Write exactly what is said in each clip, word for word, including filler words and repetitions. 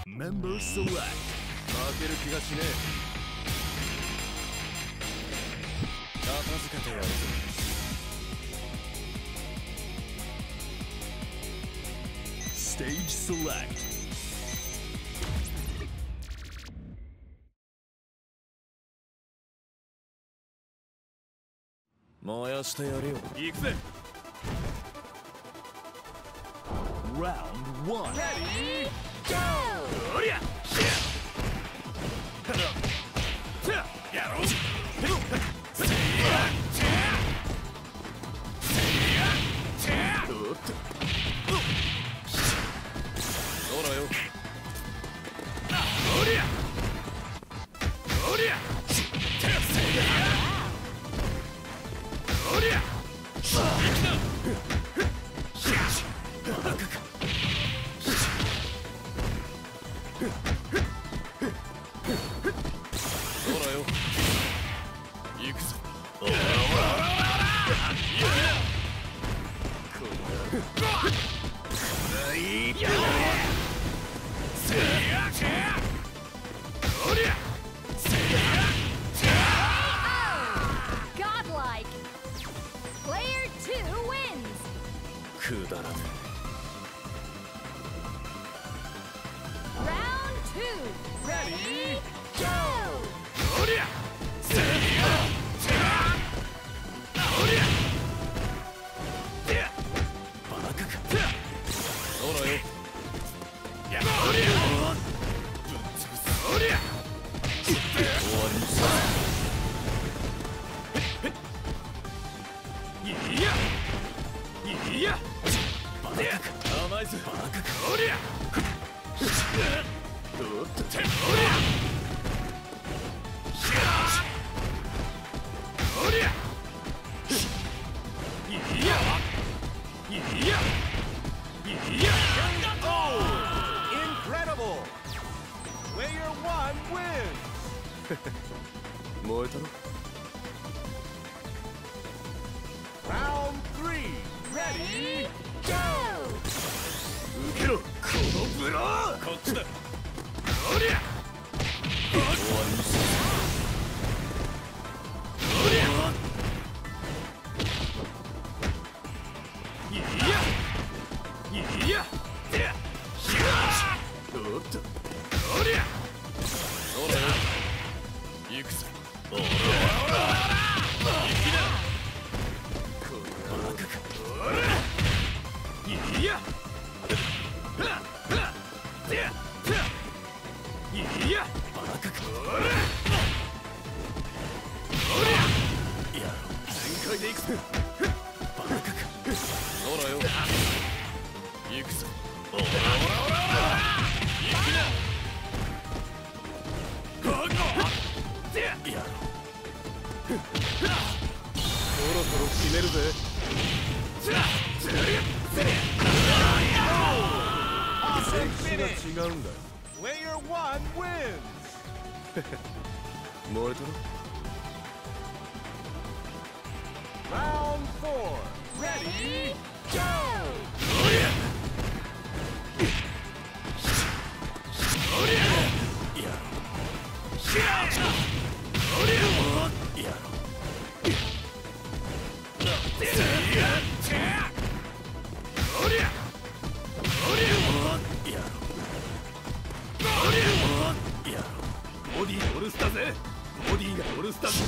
Member select. 負ける気がしねえ。片付けてやるぞ。Stage select. 燃やしてやるよ。行くぜ。Round one. Ready, go! おりゃ。やろう。そうだよ。おりゃ。おりゃ。おりゃ。そうだよ。行くぞ。おらおらおらおら。いいよ。せやせや。おりゃ。せや。 Godlike. Player two wins. くだらねえ。 Round two. Ready, go! おりゃ。せや。せや。おりゃ。せや。バカか。そうだよ。やおりゃ。ぶっ潰す。おりゃ。終わりにした。いや。いや。バカか。甘いぞ。バカか。おりゃ。おっと。おりゃ。おりゃ。いや。いや。いや。 Incredible! Player one wins! 燃えたろ。 Round three! Ready, go! 受けろ。このブロー。こっちだ。おりゃ。終わりにした。おりゃ。いや。いや。いや。おっと。おりゃ。そうだよ。行くぞ。おらおらおら。行きな。このバカか。おら。いや。はっはっ。いや。いや。バカか。おら。おりゃ。やろう。全開で行くぞ。バカか。そうだよ。行くぞ。おらおらおらおら。行くな。バカ。やろう。そろそろ決めるぜ。歴史が違うんだよ。 Player one wins! 燃えたろ。 Round four! Ready, go! おりゃ。おりゃ。やろう。おりゃ。やろう。おりゃ。おりゃ。やろう。やろう。ボディーオルスタぜ。ボディーがオルスタぜ。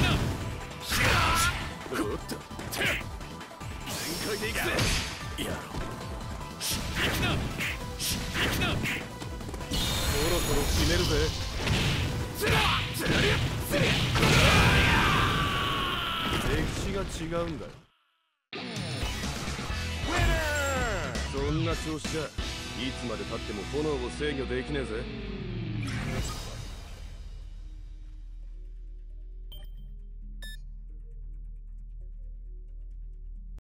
おっと。全開でいくぜ。やろう。行くな。行くな。そろそろ決めるぜ。つらつらつら。歴史が違うんだよ。 Winner! そんな調子じゃいつまで経っても炎を制御できねえぜ。